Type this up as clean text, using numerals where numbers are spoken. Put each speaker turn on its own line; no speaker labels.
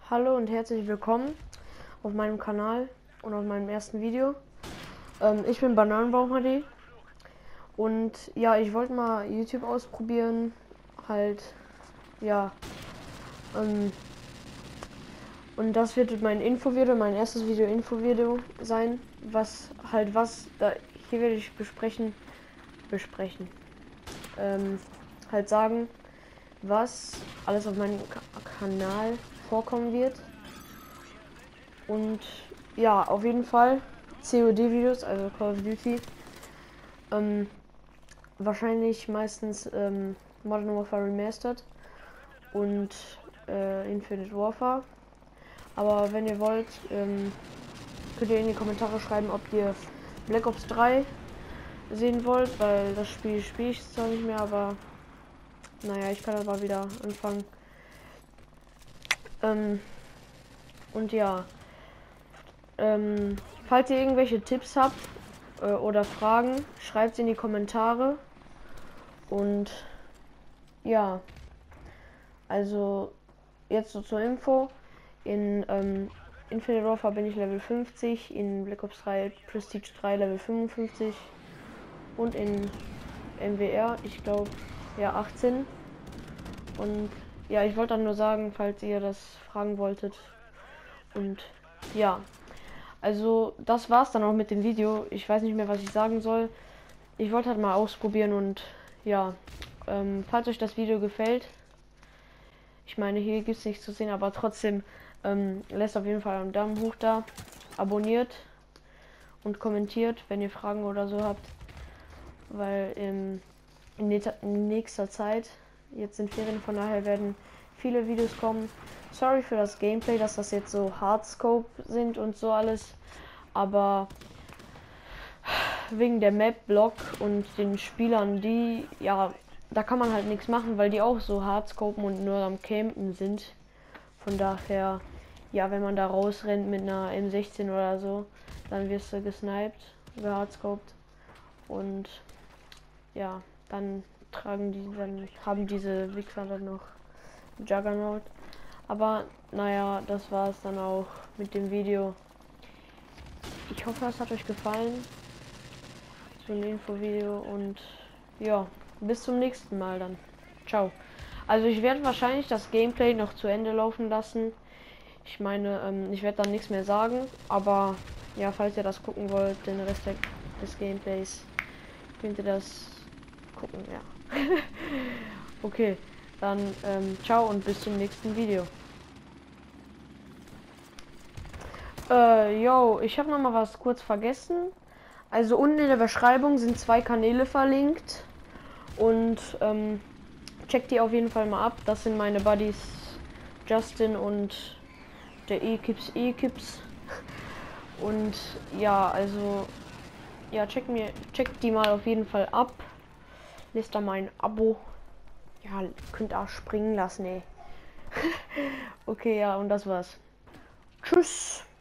Hallo und herzlich willkommen auf meinem Kanal und auf meinem ersten Video. Ich bin Bananenbaum HD und ja, ich wollte mal YouTube ausprobieren. Halt, ja. Und das wird mein Infovideo, mein erstes Infovideo sein. Hier werde ich besprechen. Halt sagen, was alles auf meinem Kanal vorkommen wird. Und ja, auf jeden Fall COD-Videos, also Call of Duty. Wahrscheinlich meistens Modern Warfare Remastered und Infinite Warfare. Aber wenn ihr wollt, könnt ihr in die Kommentare schreiben, ob ihr Black Ops 3 sehen wollt, weil das Spiel spiele ich zwar nicht mehr, aber naja, ich kann aber wieder anfangen. Und ja, falls ihr irgendwelche Tipps habt oder Fragen, schreibt sie in die Kommentare. Und ja, also jetzt so zur Info. In Infinite Warfare bin ich Level 50, in Black Ops 3 Prestige 3 Level 55 und in MWR, ich glaube, ja 18. Und ja, ich wollte dann nur sagen, falls ihr das fragen wolltet. Und ja, also das war's dann auch mit dem Video. Ich weiß nicht mehr, was ich sagen soll. Ich wollte halt mal ausprobieren und ja, falls euch das Video gefällt, ich meine, hier gibt es nichts zu sehen, aber trotzdem lässt auf jeden Fall einen Daumen hoch da, abonniert und kommentiert, wenn ihr Fragen oder so habt, weil in nächster Zeit, jetzt sind Ferien, von daher werden viele Videos kommen. Sorry für das Gameplay, dass das jetzt so Hardscope sind und so alles, aber wegen der Map-Block und den Spielern, die, ja, da kann man halt nichts machen, weil die auch so hardscopen und nur am Campen sind. Von daher, ja, wenn man da rausrennt mit einer M16 oder so, dann wirst du gesniped, gehardscoped. Und ja, dann haben diese Wichser dann noch Juggernaut. Aber naja, das war es dann auch mit dem Video. Ich hoffe, es hat euch gefallen. So ein Infovideo und ja, bis zum nächsten Mal dann. Ciao. Also ich werde wahrscheinlich das Gameplay noch zu Ende laufen lassen. Ich meine, ich werde dann nichts mehr sagen, aber ja, falls ihr das gucken wollt, den Rest des Gameplays, könnt ihr das gucken, ja. Okay, dann ciao und bis zum nächsten Video. Yo, ich habe noch mal was kurz vergessen. Also unten in der Beschreibung sind 2 Kanäle verlinkt und checkt die auf jeden Fall mal ab. Das sind meine Buddies Justin und der E-Kips. Und ja, also ja, checkt die mal auf jeden Fall ab. Lässt da mal ein Abo. Ja, könnt auch springen lassen, ey. Okay, ja, und das war's. Tschüss.